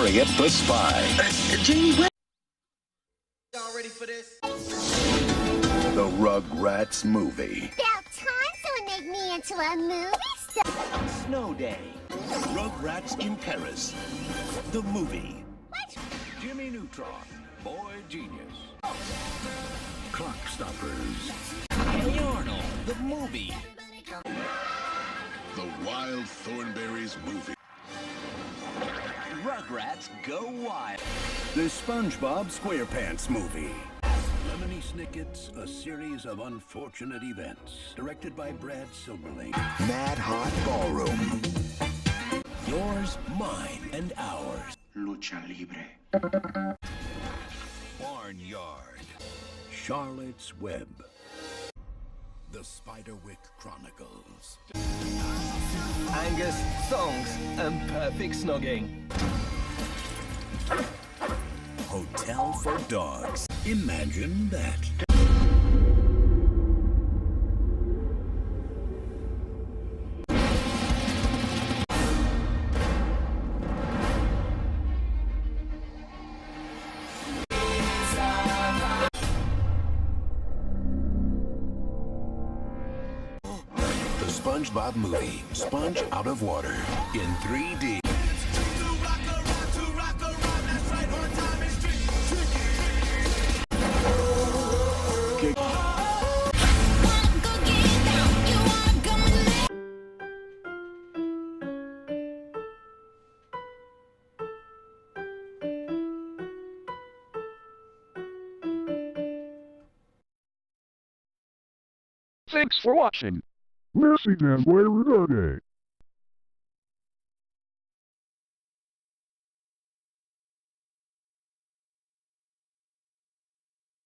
Harriet the Spy. Jamie, what? Y'all ready for this? The Rugrats Movie. About time someone make me into a movie star. Snow Day. Rugrats in Paris. The movie. What? Jimmy Neutron. Boy Genius. Clockstoppers. Hey Arnold, the movie. The Wild Thornberrys Movie. Rugrats Go Wild. The SpongeBob SquarePants Movie. Lemony Snicket's A Series of Unfortunate Events. Directed by Brad Silberling. Mad Hot Ballroom. Yours, mine, and ours. Lucha Libre. Barnyard. Charlotte's Web. The Spiderwick Chronicles. Angus, Thongs, and perfect Snogging. Hotel for Dogs. Imagine that. The SpongeBob movie, Sponge Out of Water, in 3D. Thanks for watching. Merci d'avoir regardé.